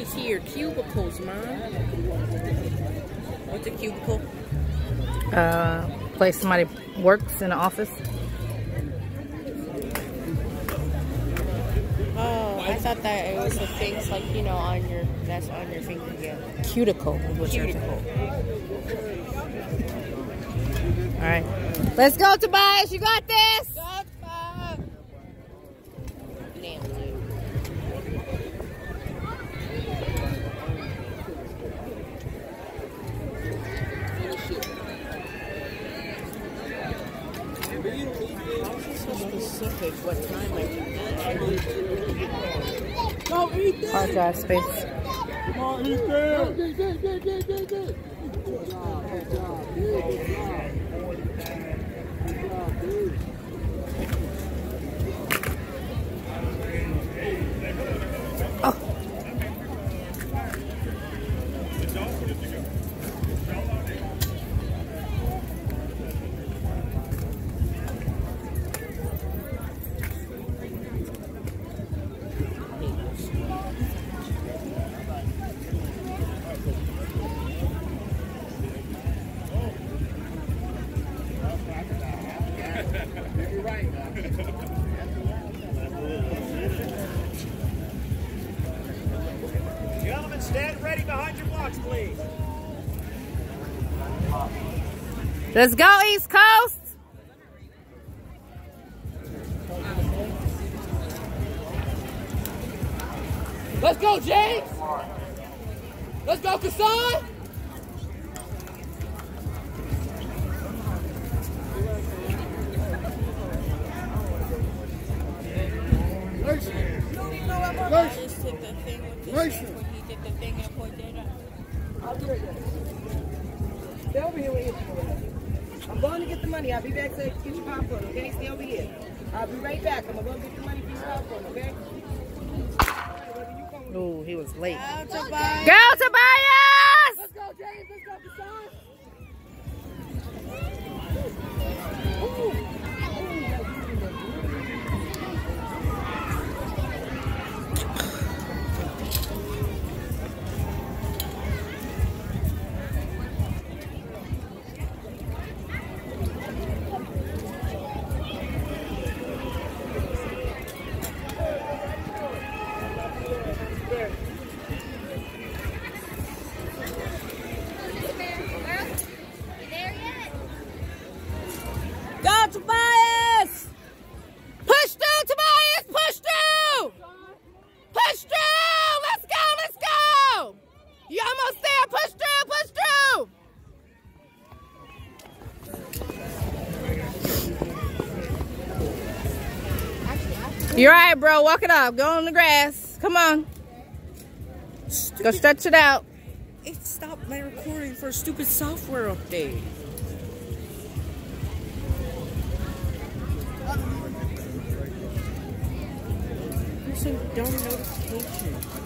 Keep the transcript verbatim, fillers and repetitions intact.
me see your cubicles, Mom. What's a cubicle? Uh, place somebody works in the office. Oh, I thought that it was the things like, you know, on your, that's on your finger, yeah. Cuticle. Cuticle. All right. Let's go, Tobias. You got this. Stop, Bob. Nailed it. So specific what time I do that. Go eat that! Hard drive space. Come on, eat that! Good, good, good, good, good, good. Good job, good job, good, good job. Good job, dude. Oh. Gentlemen, stand ready behind your blocks, please. Let's go, East Coast. Let's go, James. Let's go, Kassan. I just took the thing with this when he did the thing and pointed out. I'll be right there. Stay over here with you. I'm going to get the money. I'll be back to get your popcorn, okay? Stay over here. I'll be right back. I'm going to go get the money for your popcorn, okay? Oh, he was late. Go, Tobias! Go, Tobias! Let's go, James. Let's go, Kassan. Go, Tobias! Push through, Tobias! Push through! Push through! Let's go, let's go! You almost there! Push through, push through! You're right, bro. Walk it up. Go on the grass. Come on. Stupid. Go stretch it out. It stopped my recording for a stupid software update. There's some dumb notification.